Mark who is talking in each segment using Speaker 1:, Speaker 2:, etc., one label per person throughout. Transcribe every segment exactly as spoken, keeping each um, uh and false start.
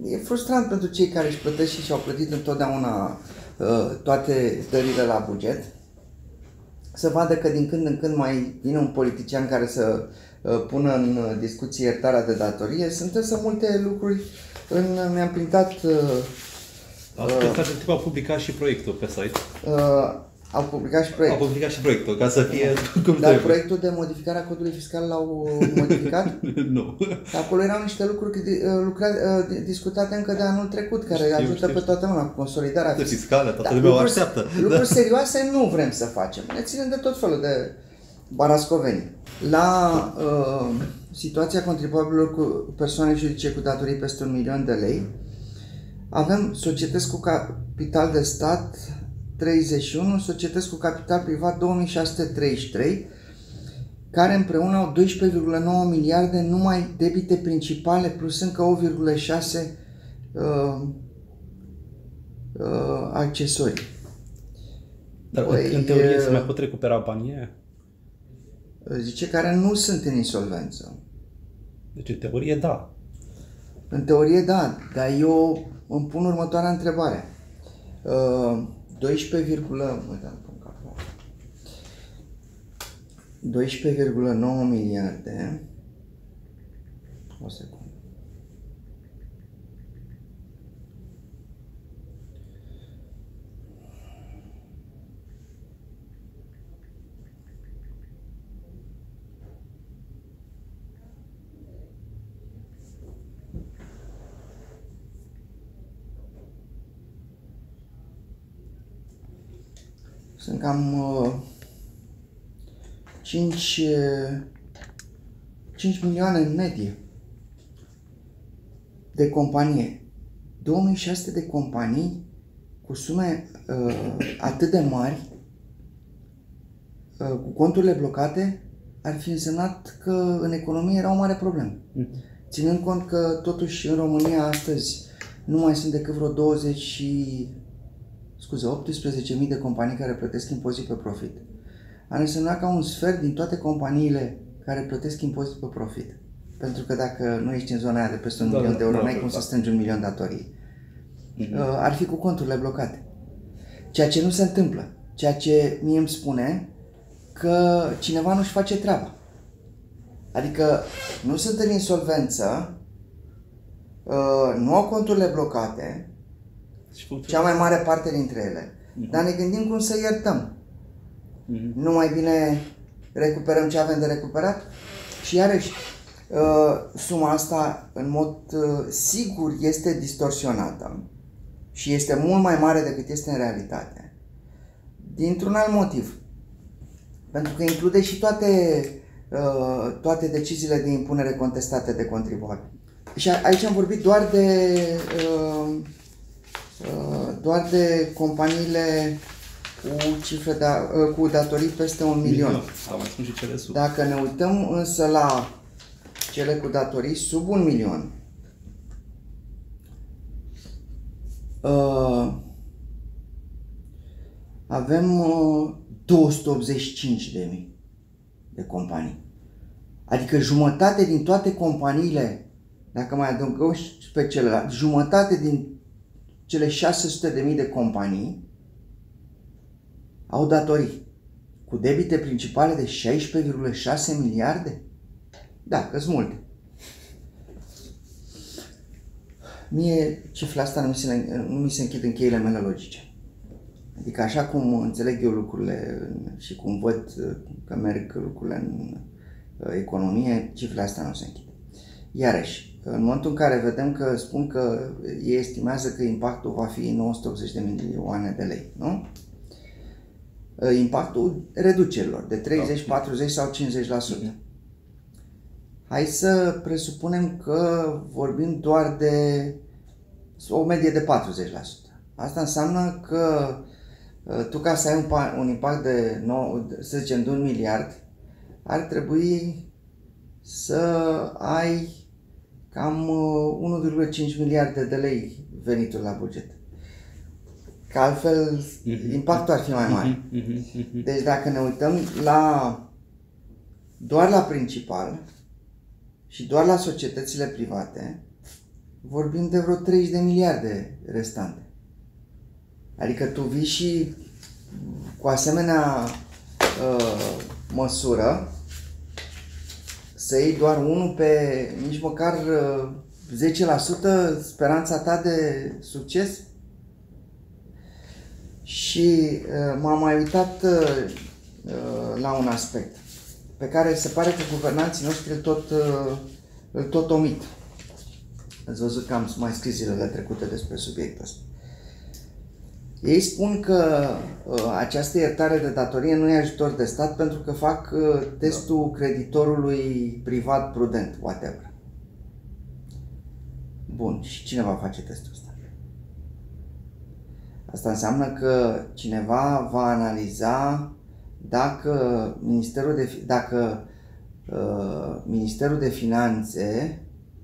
Speaker 1: e frustrant pentru cei care își plătesc și și-au plătit întotdeauna uh, toate dările la buget, să vadă că din când în când mai vine un politician care să uh, pună în discuție iertarea de datorie. Sunt însă multe lucruri, în, mi-am printat... Uh,
Speaker 2: uh, uh, au publicat și proiectul pe site.
Speaker 1: Uh, Au publicat și proiectul.
Speaker 2: Au publicat și proiectul, ca să fie cum
Speaker 1: Dar
Speaker 2: trebuie.
Speaker 1: proiectul de modificare a codului fiscal l-au modificat?
Speaker 2: Nu.
Speaker 1: Acolo erau niște lucruri lucra, discutate încă de anul trecut, care știu, ajută știu, pe toată lumea, consolidarea
Speaker 2: fiscală, toată lumea o așteaptă.
Speaker 1: Lucruri da. serioase nu vrem să facem. Ne ținem de tot felul de barascoveni. La uh, situația contribuabililor cu persoane juridice cu datorii peste un milion de lei, avem societăți cu capital de stat treizeci și unu, societăți cu capital privat două mii șase sute treizeci și trei, care împreună au doisprezece virgulă nouă miliarde numai debite principale plus încă opt virgulă șase uh, uh, accesorii.
Speaker 2: Dar păi, în teorie se mai pot recupera banii?
Speaker 1: Zice care nu sunt în insolvență.
Speaker 2: Deci în teorie da.
Speaker 1: În teorie da, dar eu îmi pun următoarea întrebare. Uh, doisprezece, doisprezece virgulă nouă miliarde. O secundă. Sunt cam uh, cinci, cinci milioane în medie de companie. două mii șase sute de companii cu sume uh, atât de mari, uh, cu conturile blocate, ar fi însemnat că în economie era o mare problemă. Mm. Ținând cont că totuși în România astăzi nu mai sunt decât vreo douăzeci și scuze, optsprezece mii de companii care plătesc impozit pe profit. Ar însemna ca un sfert din toate companiile care plătesc impozit pe profit. Pentru că dacă nu ești în zona aia de peste un da, milion de euro, da, n-ai da, cum da. să strângi un milion datorii. Mm-hmm. Ar fi cu conturile blocate. Ceea ce nu se întâmplă. Ceea ce mie îmi spune că cineva nu-și face treaba. Adică nu sunt în insolvență, nu au conturile blocate, cea mai mare parte dintre ele. Uh-huh. Dar ne gândim cum să iertăm. Uh-huh. Nu mai bine recuperăm ce avem de recuperat? Și iarăși, uh, suma asta în mod uh, sigur este distorsionată și este mult mai mare decât este în realitate. Dintr-un alt motiv. Pentru că include și toate, uh, toate deciziile de impunere contestate de contribuabil. Și aici am vorbit doar de... Uh, doar de companiile cu cifre de, cu datorii peste un milion. milion.
Speaker 2: Și cele sub.
Speaker 1: Dacă ne uităm însă la cele cu datorii sub un milion, uh, avem uh, două sute optzeci și cinci de mii de companii. Adică jumătate din toate companiile, dacă mai adăugăm și pe celelalte, jumătate din cele șase sute de mii de companii au datorii cu debite principale de șaisprezece virgulă șase miliarde? Da, că-s multe. Mie cifra asta nu mi, se, nu mi se închid în cheile mele logice. Adică așa cum înțeleg eu lucrurile și cum văd că merg lucrurile în economie, cifrele astea nu se închid. Iarăși, în momentul în care vedem că spun că ei estimează că impactul va fi nouă sute optzeci de milioane de lei, nu? Impactul reducerilor de treizeci, patruzeci sau cincizeci la sută. Hai să presupunem că vorbim doar de o medie de patruzeci la sută. Asta înseamnă că tu, ca să ai un, un impact de, nou, să zicem, de un miliard, ar trebui să ai cam unu virgulă cinci miliarde de lei venituri la buget. Că altfel impactul ar fi mai mare. Deci dacă ne uităm la doar la principal și doar la societățile private, vorbim de vreo treizeci de miliarde restante. Adică tu vii și cu asemenea uh, măsură să iei doar unul pe nici măcar uh, zece la sută speranța ta de succes? Și uh, m-am mai uitat uh, uh, la un aspect pe care se pare că guvernanții noștri îl tot, uh, îl tot omit. Ați văzut că am mai scris zilele trecute despre subiectul ăsta. Ei spun că uh, această iertare de datorie nu e ajutor de stat pentru că fac uh, testul da. creditorului privat prudent, whatever. Bun, și cine va face testul ăsta? Asta înseamnă că cineva va analiza dacă Ministerul de, dacă, uh, Ministerul de Finanțe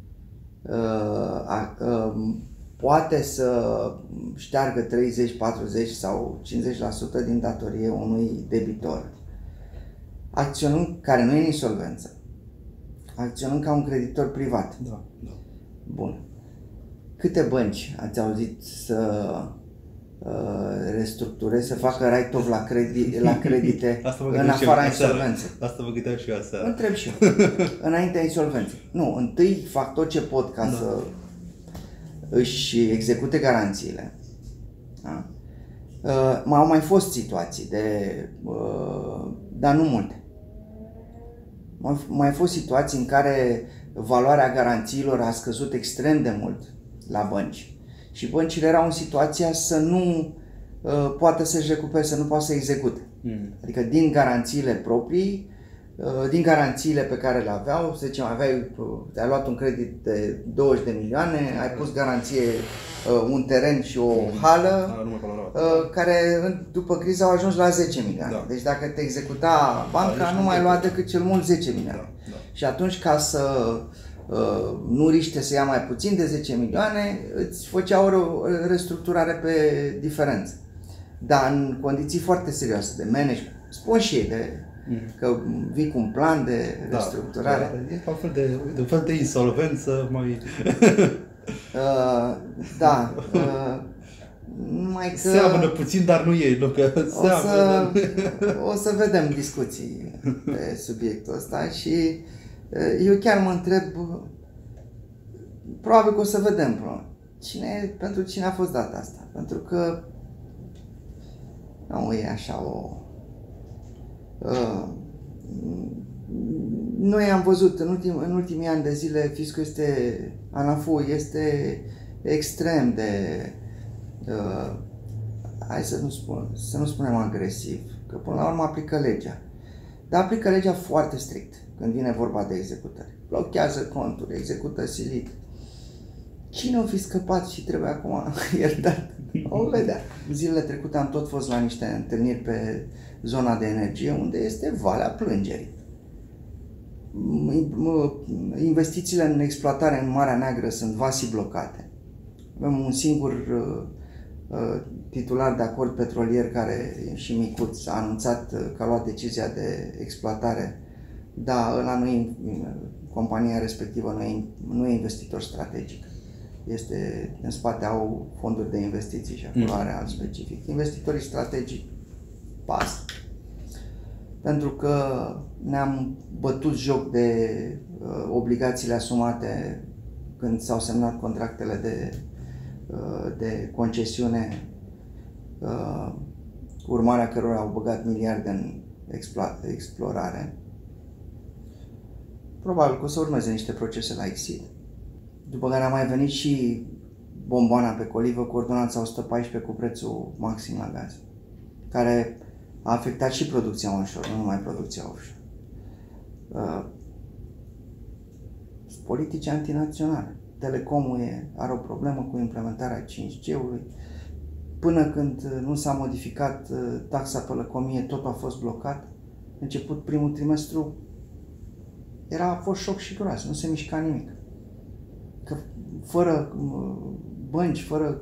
Speaker 1: uh, uh, poate să șteargă treizeci, patruzeci sau cincizeci la sută din datorie unui debitor, acționând, care nu e în insolvență, acționând ca un creditor privat.
Speaker 2: Da, da.
Speaker 1: Bun. Câte bănci ați auzit să restructureze, să facă write-off la, credi, la credite în afara insolvenței?
Speaker 2: Asta vă gândeam și eu aseară.
Speaker 1: Întreb și eu. Înaintea insolvenței. Nu, întâi fac tot ce pot ca da. să își execute garanțiile. Da? Uh, au mai fost situații, de, uh, dar nu multe. Au mai fost situații în care valoarea garanțiilor a scăzut extrem de mult la bănci. Și băncile erau în situația să nu uh, poată să-și recupere, să nu poată să execute. Mm. Adică din garanțiile proprii, uh, din garanțiile pe care le aveau, să zicem, aveai, uh, ai luat un credit de douăzeci de milioane, ai pus garanție uh, un teren și o hală, uh, care după criză au ajuns la zece milioane. Da. Deci dacă te executa banca, da, nu mai lua decât cel mult zece milioane. Da, da. Și atunci, ca să Uh, nu riște să ia mai puțin de zece milioane, îți făcea o restructurare pe diferență. Dar în condiții foarte serioase de management. Spun și ei de, mm. că vii cu un plan de restructurare.
Speaker 2: Da, da, e un fel de, de, un fel de insolvență mai...
Speaker 1: uh, da. Uh, numai că...
Speaker 2: Seamănă puțin, dar nu e. Nu, că
Speaker 1: o, să, o să vedem discuții pe subiectul ăsta și eu chiar mă întreb, probabil că o să vedem, cine, pentru cine a fost data asta, pentru că nu e așa o... Uh, noi am văzut în, ultim, în ultimii ani de zile, fiscul este, ANAF-ul este extrem de, uh, hai să nu, spun, să nu spunem agresiv, că până la urmă aplică legea, dar aplică legea foarte strict când vine vorba de executări. Blochează conturi, execută silit. Cine o fi scăpat și trebuie acum iertat? O vedea. Zilele trecute am tot fost la niște întâlniri pe zona de energie, unde este Valea Plângerii. Investițiile în exploatare în Marea Neagră sunt vasi blocate. Avem un singur uh, titular de acord petrolier care e și micuț, a anunțat că a luat decizia de exploatare. Da, ăla nu e, compania respectivă nu e, nu e investitor strategic. Este, în spate au fonduri de investiții și acolo are alt specific. Investitorii strategici pasă. Pentru că ne-am bătut joc de uh, obligațiile asumate când s-au semnat contractele de, uh, de concesiune, uh, urmarea cărora au băgat miliarde în explorare. Probabil că o să urmeze niște procese la exit. După care a mai venit și bomboana pe colivă cu ordonanța o sută paisprezece cu prețul maxim la gaz, care a afectat și producția onshore, nu numai producția offshore. Uh, politici antinaționale. Telecomul e, are o problemă cu implementarea cinci G-ului. Până când nu s-a modificat taxa pe lăcomie, totul a fost blocat. Început primul trimestru, era, a fost șoc și groază, nu se mișca nimic. Că fără bănci, fără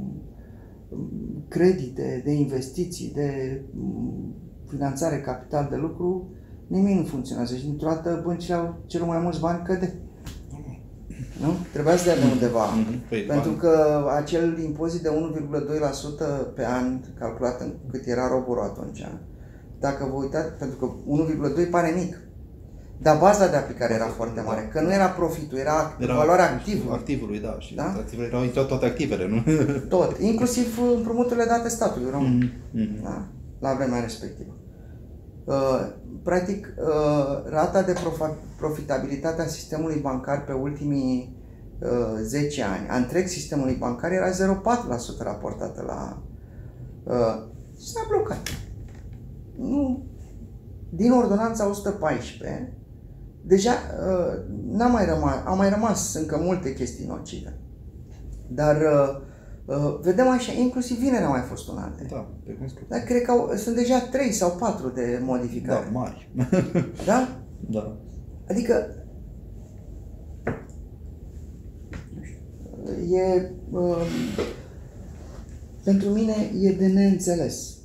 Speaker 1: credite de investiții, de finanțare, capital de lucru, nimic nu funcționează. Și dintr-o dată băncile au cel mai mulți bani căde. Nu? Trebuia să dea de undeva.
Speaker 2: Mm-hmm. Păi,
Speaker 1: pentru
Speaker 2: bani.
Speaker 1: că acel impozit de unu virgulă doi la sută pe an, calculat în cât era roborul atunci, dacă vă uitați, pentru că unu virgulă doi pare mic, dar baza de aplicare era foarte mare, că nu era profitul, era, era valoarea activului.
Speaker 2: Activului, da. Și
Speaker 1: da?
Speaker 2: activele erau intrat toate activele, nu?
Speaker 1: Tot, inclusiv împrumuturile date statului român,
Speaker 2: mm-hmm.
Speaker 1: da? La vremea respectivă. Uh, practic, uh, rata de profitabilitate a sistemului bancar pe ultimii uh, zece ani, a întreg sistemului bancar, era zero virgulă patru la sută raportată la... Uh, s-a blocat. Nu, din ordonanța o sută paisprezece, deja uh, n-a mai rămas, au mai rămas încă multe chestii nocive. Dar uh, uh, vedem așa, inclusiv vinerea a mai fost un alt.
Speaker 2: Da, pe cum spun.
Speaker 1: Dar cred că au, sunt deja trei sau patru de modificare.
Speaker 2: Da, mari.
Speaker 1: Da?
Speaker 2: Da.
Speaker 1: Adică e uh, pentru mine e de neînțeles.